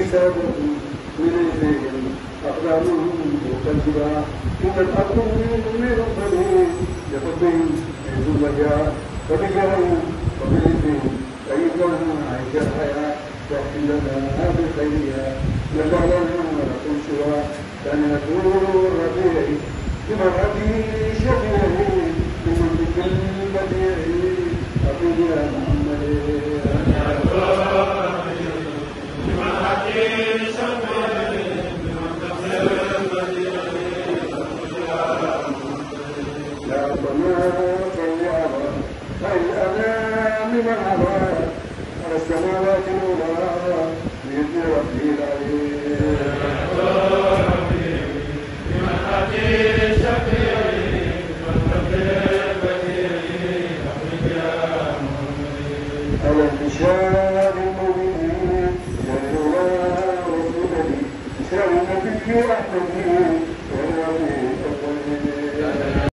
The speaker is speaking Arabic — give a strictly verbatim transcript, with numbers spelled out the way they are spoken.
حسابهم من أيديهم أقلامهم مكذبة إن الأرض من ربهم لربهم عزوجها فبجاههم وبإذنهم فإنهم عيش الحياة واحكي لنا بخيرها لجعلنا لكم سوى كان يقول ربيعي بمرأتي شفيعي بمن بكل بديعي أبي يا محمد لا تناط الوعظ فالأنام من عبا على السماوات الأولى بإذن ربي العليم الانتشار المبين والأولى والسبب شر النبي أحمد